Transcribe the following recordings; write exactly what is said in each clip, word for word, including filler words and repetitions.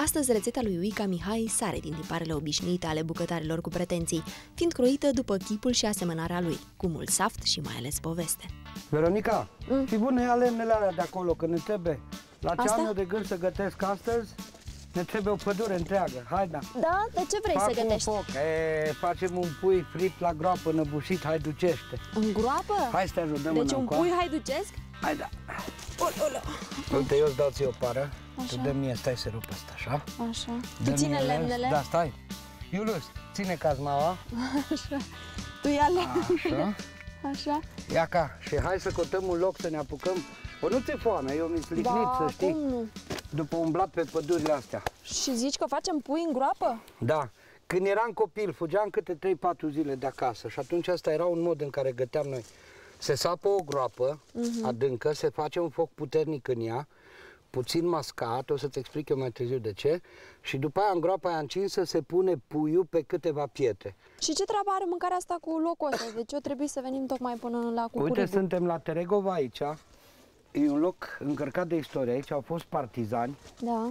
Astăzi rețeta lui Uica Mihai sare din tiparele obișnuite ale bucătarilor cu pretenții, fiind croită după chipul și asemănarea lui, cu mult saft și mai ales poveste. Veronica, mm. fi bună, ia lemnele alea de acolo, că ne trebuie. La ce Asta? am eu de gând să gătesc astăzi, ne trebuie o pădure întreagă. Hai, da. Da? De ce vrei Fac să gătești? un foc. E, facem un pui fript la groapă, năbușit, haiducește. În groapă? Hai să te ajut, dă Deci mâna un încoa. pui haiducesc? Hai, da. Olo. Uite, eu îți dau ție o pară. Așa. Tu dă mie, stai să rup asta, așa? Așa. Dă Tu ține mie lemnele? Da, stai. Iulius, ține cazmaua. Așa. Tu ia lemnele. Așa. Așa. Ia ca, și hai să cotăm un loc să ne apucăm. O, nu ți-e foame, eu mi-s lignit, Ba, să știi. cum nu? După umblat pe pădurile astea. Și zici că facem pui în groapă? Da. Când eram copil, fugeam câte trei patru zile de acasă și atunci asta era un mod în care găteam noi. Se sapă o groapă uh-huh. adâncă, se face un foc puternic în ea, puțin mascat, o să-ți explic eu mai târziu de ce, și după aia în groapa aia încinsă se pune puiul pe câteva pietre. Și ce treabă are mâncarea asta cu locul ăsta? Deci eu trebuie să venim tocmai până la Cucurigu. Uite, suntem la Teregova aici, e un loc încărcat de istorie, aici au fost partizani. Da.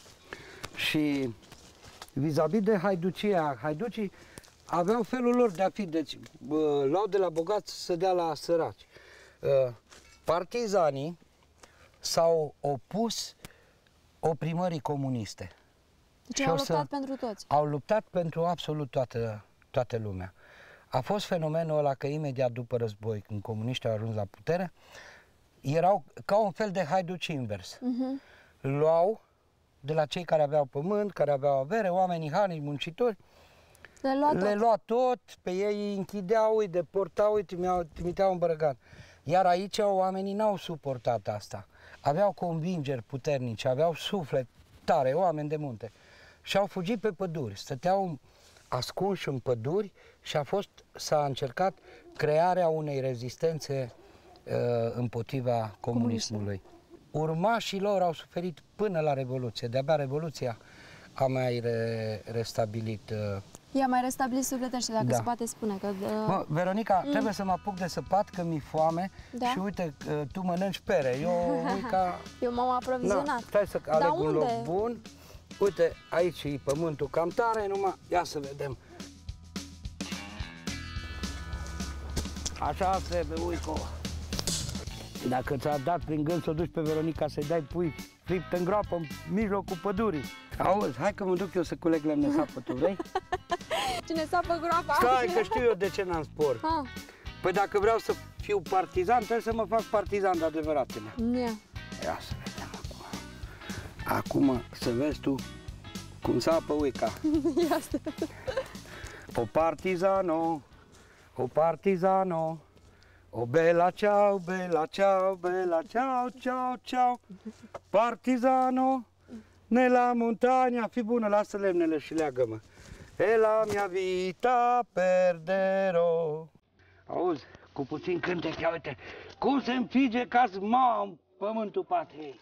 Și vis-a-vis de haiducia, haiducii aveau felul lor de a fi, deci luau de la bogați să dea la săraci. Partizanii s-au opus oprimării comuniste. Deci au luptat pentru toți. Au luptat pentru absolut toată, toată lumea. A fost fenomenul ăla că imediat după război, când comuniștii au ajuns la putere, erau ca un fel de haiduci invers. Uh-huh. Luau de la cei care aveau pământ, care aveau avere, oamenii harnici, muncitori, le lua tot. Le lua tot, pe ei îi închideau, îi deportau, îi trimiteau în Bărăgan. Iar aici oamenii n-au suportat asta. Aveau convingeri puternice, aveau suflet tare, oameni de munte. Și au fugit pe păduri, stăteau ascunși în păduri și a fost, s-a încercat crearea unei rezistențe uh, împotriva comunismului. Urmașii lor au suferit până la Revoluție, de-abia Revoluția a mai re, restabilit... Uh, Ia mai restabilit sufletește, dacă da. se poate spune că... Uh... Mă, Veronica, mm. trebuie să mă apuc de săpat, că mi-e foame, da? Și uite, uh, tu mănânci pere, eu Uica... Eu m-am aprovizionat. Na, stai să aleg da, un unde? loc bun. Uite, aici e pământul cam tare, numai, ia să vedem. Așa trebuie, Uico. Dacă ți-a dat prin gând să o duci pe Veronica să-i dai pui fript în groapă în mijlocul pădurii. Auzi, hai că mă duc eu să culeg lemne sapă, tu vrei? Cine sapă groapa? Stai, că știu eu de ce n-am spor. Ha. Păi dacă vreau să fiu partizan, trebuie să mă fac partizan de adevăratele. Ia. Ia să vedem acum. Acum să vezi tu cum sapă Uica. Ia să... O partizano, o partizano, o bella ciao, bella ciao, bella ciao, ciao, ciao, partizano, nella montagna, fi bună, lasă lemnele și leagă-mă. E la mia vita perderò. Auzi, cu puțin cântec, ia uite, cum se înfige cazma în pământul patriei.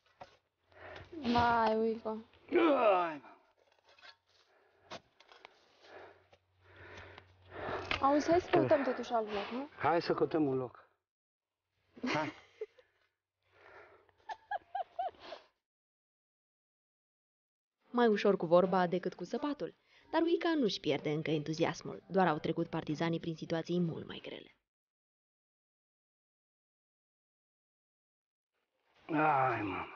Vai, Uico. Ai, Auzi, hai să căutăm totuși alt loc, nu? Hai să căutăm un loc. Hai. Mai ușor cu vorba decât cu săpatul, dar Uica nu-și pierde încă entuziasmul, doar au trecut partizanii prin situații mult mai grele. Ai, mama.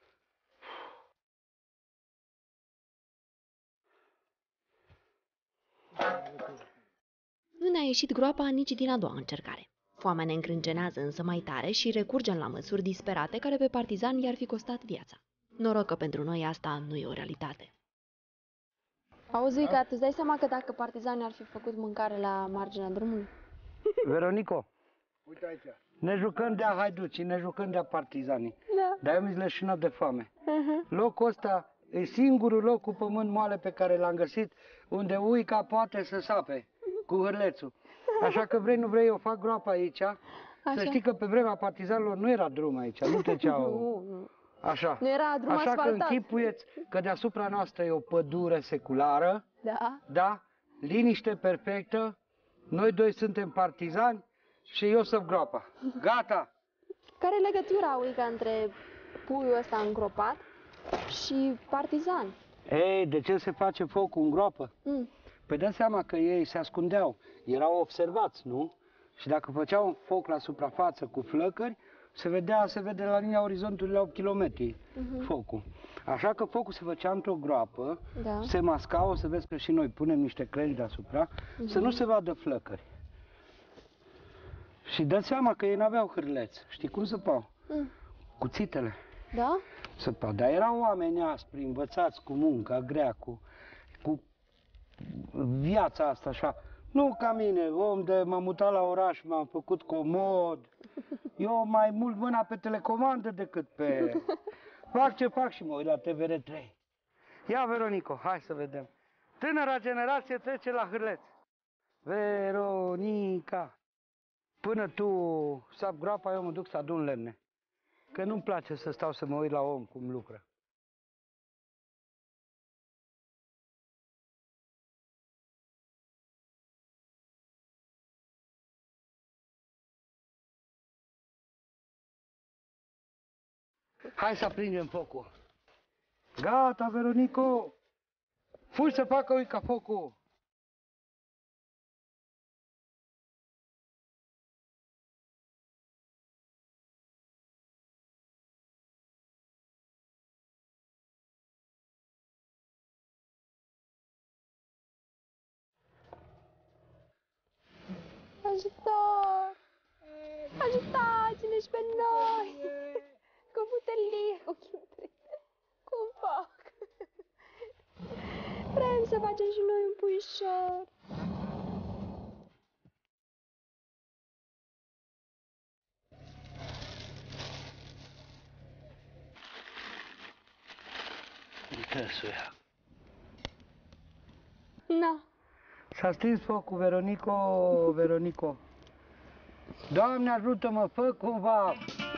Nu ne-a ieșit groapa nici din a doua încercare. Foamea ne încrâncenează însă mai tare și recurgem la măsuri disperate care pe partizani i-ar fi costat viața. Noroc că pentru noi asta nu e o realitate. Auzi, Uica, tu-ți dai seama că dacă partizanii ar fi făcut mâncare la marginea drumului? Veronico, uite aici. Ne jucăm de-a haiducii, ne jucăm de-a partizanii. Da. Dar eu mi-s leșinat de foame. Uh-huh. Locul ăsta e singurul loc cu pământ moale pe care l-am găsit, unde Uica poate să sape cu hârlețul. Așa că vrei, nu vrei, eu fac groapa aici. Așa. Să știi că pe vremea partizanilor nu era drum aici, nu treceau. Nu, nu. Așa. Nu era drum Așa asfaltat. că închipuieți că deasupra noastră e o pădure seculară. Da. Da? Liniște perfectă. Noi doi suntem partizani și eu săp groapa. Gata! Care e legătura, Uica, între puiul ăsta îngropat Și partizani. Ei, de ce se face focul în groapă? Mm. Păi dă seama că ei se ascundeau, erau observați, nu? Și dacă făceau un foc la suprafață cu flăcări, se vedea, se vede la linia orizontului la opt kilometri uh-huh. focul. Așa că focul se făcea într-o groapă, da. se masca, o să vezi că și noi punem niște crengi deasupra, uh-huh. să nu se vadă flăcări. Și dă seama că ei n-aveau hârleț. Știi cum săpau? Mm. Cuțitele. Da? Săpau. Dar erau oameni aspri, învățați cu munca grea, cu, cu viața asta așa. Nu ca mine, om de m-am mutat la oraș, m-am făcut comod. Eu mai mult mâna pe telecomandă decât pe... Fac ce fac și mă uit la T V R trei. Ia, Veronico, hai să vedem. Tânăra generație trece la hârleț. Veronica, până tu sap groapa, eu mă duc să adun lemne. Că nu-mi place să stau să mă uit la om cum lucră. Hai să aprindem focul. Gata, Veronico! Fugi să facă uica focul! Ajutor! Ajutați-ne și pe noi! Cu putelie! Cum fac? Vrem să facem și noi un puișor! Interesuia. Na! S-a stins focul, Veronico, Veronico. Doamne ajută-mă, fă cumva!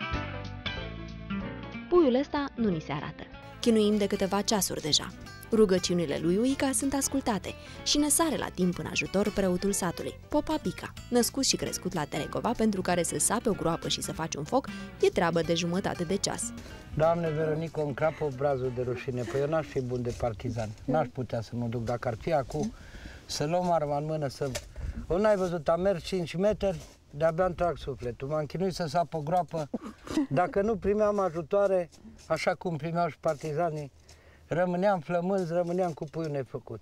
Puiul ăsta nu ni se arată. Chinuim de câteva ceasuri deja. Rugăciunile lui Uica sunt ascultate și ne sare la timp în ajutor preotul satului, Popa Bica, născut și crescut la Terecova, pentru care să sape o groapă și să faci un foc e treabă de jumătate de ceas. Doamne, Veronico, îmi crapă obrazul de rușine, păi eu n-aș fi bun de partizan, n-aș putea să mă duc, dacă ar fi acum să luăm arma în mână, să... O, n-ai văzut, am mers cinci metri, de-abia îmi trag sufletul, m-am chinuit să sap o groapă, dacă nu primeam ajutoare, așa cum primeau și partizanii, rămâneam flămânzi, rămâneam cu puiul nefăcut.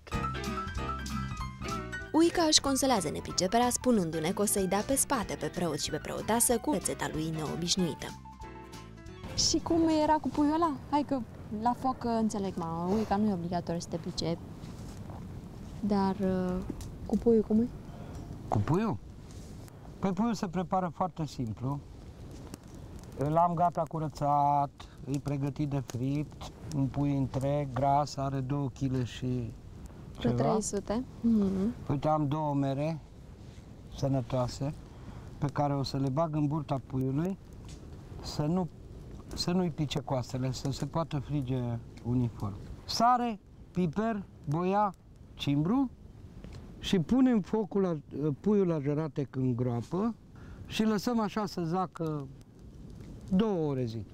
Uica își conselează nepriceperea spunându-ne că o să-i dea pe spate pe preot și pe preoteasă cu rețeta lui neobișnuită. Și cum era cu puiul ăla? Hai că la foc înțeleg, mama, Uica nu e obligatoriu să te pricepi. Dar cu puiul cum e? Cu puiul? Păi puiul se prepară foarte simplu. Îl am gata curățat, îi pregătit de fript, un pui întreg, gras, are două kilograme și ceva. trei sute. Mm-hmm. Uite, am două mere sănătoase pe care o să le bag în burta puiului să nu, să nu-i pice coastele, să se poată frige uniform. Sare, piper, boia, cimbru și punem focul la, puiul la jăratec în groapă și lăsăm așa să zacă două ore zi.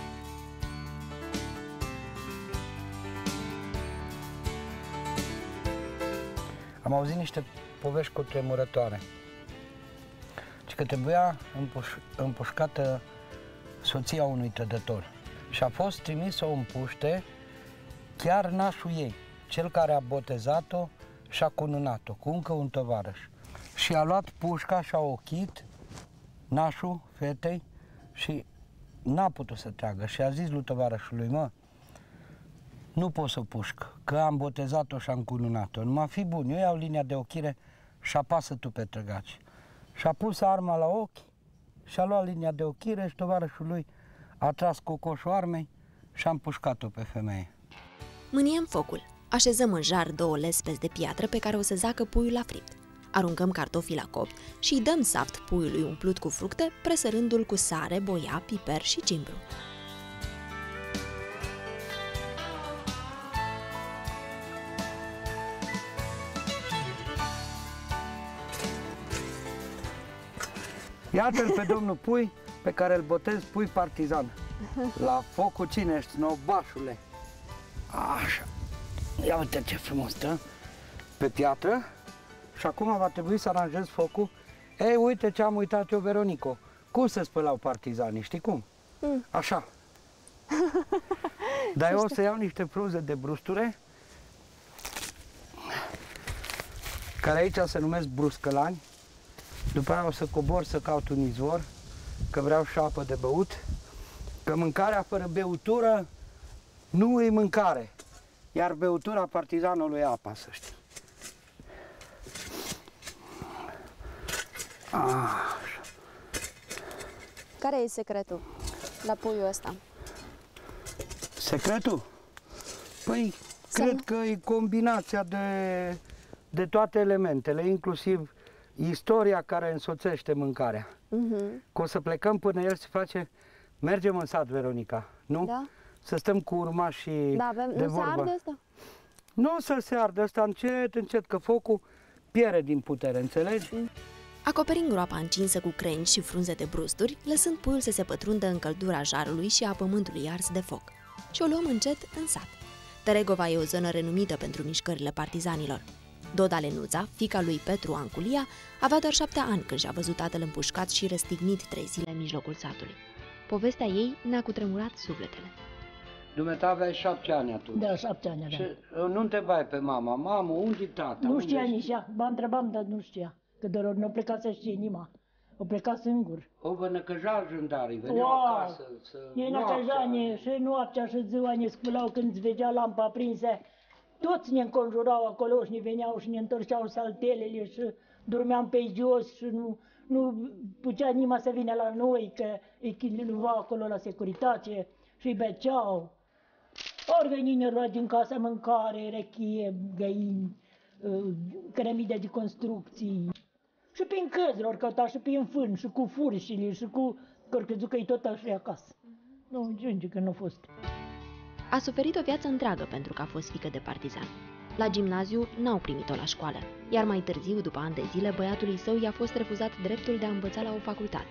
Am auzit niște povești cutremurătoare. Și că trebuia împuș împușcată soția unui trădător. Și a fost trimis să o împuște chiar nașul ei, cel care a botezat-o și a cununat-o cu încă un tovarăș. Și a luat pușca și a ochit nașul fetei și n-a putut să tragă. Și a zis lui tovarășului: mă, nu pot să pușc, că am botezat-o și am cununat-o. Numai fi bun, eu iau linia de ochire și apasă tu pe trăgaci. Și a pus arma la ochi și a luat linia de ochire și tovarășul lui a tras cu coșul armei și a împușcat-o pe femeie. Mâniem focul. Așezăm în jar două lespezi de piatră pe care o să zacă puiul la fript. Aruncăm cartofii la copt și îi dăm saft puiului umplut cu fructe, presărându-l cu sare, boia, piper și cimbru. Iată-l pe domnul pui pe care îl botez pui partizan. La focul cine ești, nobașule? Așa. Ia uite ce frumos stă pe piatră. Și acum va trebui să aranjez focul. Ei, uite ce am uitat eu, Veronico. Cum se spălau partizanii, știi cum? Mm. Așa. Dar eu o să iau niște frunze de brusture, care aici se numesc bruscălani. După aia o să cobor să caut un izvor, că vreau și apă de băut, că mâncarea fără beutură nu e mâncare, iar beutura partizanului e apa, să știi. Așa. Care e secretul la puiul ăsta? Secretul? Păi, Să cred nu... că e combinația de, de toate elementele, inclusiv istoria care însoțește mâncarea. Uh-huh. Că o să plecăm până el se face, mergem în sat, Veronica, nu? Da. Să stăm cu urmașii Da, avem, de nu vorbă. se arde ăsta? Nu o să se ardă ăsta încet, încet, că focul pierde din putere, înțelegi? Mm. Acoperim groapa încinsă cu crengi și frunze de brusturi, lăsând puiul să se pătrundă în căldura jarului și a pământului ars de foc. Și o luăm încet în sat. Tăregova e o zonă renumită pentru mișcările partizanilor. Doda Lenuța, fiica lui Petru Anculia, avea doar șapte ani când și-a văzut tatăl împușcat și răstignit trei zile în mijlocul satului. Povestea ei ne-a cutremurat sufletele. Dumneata aveai șapte ani atunci. Da, șapte ani aveam. Și nu întrebai pe mama, mamă, unde-i tata? Nu unde știa ești? nici ea. Ba întrebam, dar nu știa. Că doar nu pleca să știe inima. O pleca singur. O vă năcăja jandarii, veneau Wow! acasă să... Ei năcăja și noaptea și ziua ne sculau când îți vedea lampa aprinsă. Toți ne înconjurau acolo și ne veneau și ne întorceau saltelele și dormeam pe jos și nu, nu putea nimeni să vină la noi, că îi luva acolo la securitate și îi beceau. Ori veni lua din casă mâncare, rechie, găini, cărămide de construcții. Și prin căzri, ori căuta și prin fân, și cu furșile, și cu... Că crezut că-i tot așa acasă. Nu, înțelege că nu a fost. A suferit o viață întreagă pentru că a fost fiică de partizan. La gimnaziu n-au primit-o la școală, iar mai târziu, după ani de zile, băiatului său i-a fost refuzat dreptul de a învăța la o facultate.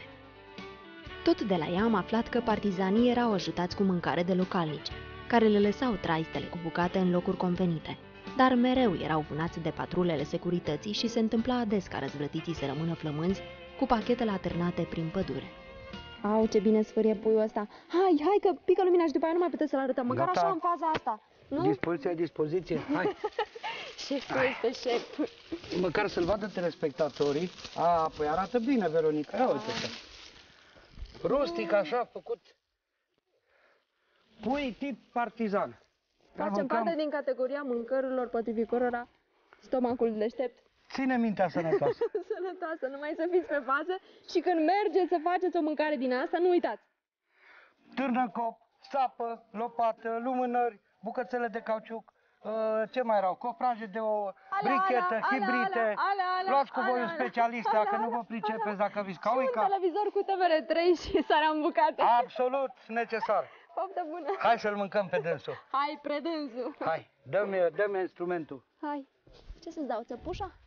Tot de la ea am aflat că partizanii erau ajutați cu mâncare de localnici, care le lăsau traistele cu bucate în locuri convenite, dar mereu erau vânați de patrulele securității și se întâmpla ades ca răzvrătiții să rămână flămânzi cu pachetele atârnate prin pădure. Au, ce bine sfârie puiul ăsta. Hai, hai că pică lumina și după aia nu mai puteți să-l arătăm, măcar Gata. așa în faza asta. Nu? Dispoziție, dispoziție, hai! Șeful este șef. Măcar să-l vadă telespectatorii. A, păi arată bine, Veronica, ia uite-te. Rustic, așa, făcut. Pui tip partizan. Facem parte din categoria mâncărurilor potrivit cărora stomacul deștept. Ține mintea sănătoasă. Sănătoasă, numai să fiți pe față și când mergeți să faceți o mâncare din asta, nu uitați. Târnăcop, sapă, lopată, lumânări, bucățele de cauciuc, uh, ce mai erau, cofraje de o brichetă, alea, hibrite. alea, alea, alea, Luați cu voi alea, un alea, specialist, alea, dacă nu vă alea, pricepeți, dacă vi Și un televizor cu T V R trei și sarea în bucate. Absolut necesar. Poftă bună. Hai să-l mâncăm pe dânsul. Hai, predânsul. Hai, dă-mi dă-mi instrumentul. Hai. Ce să-ți dau, țăpușa?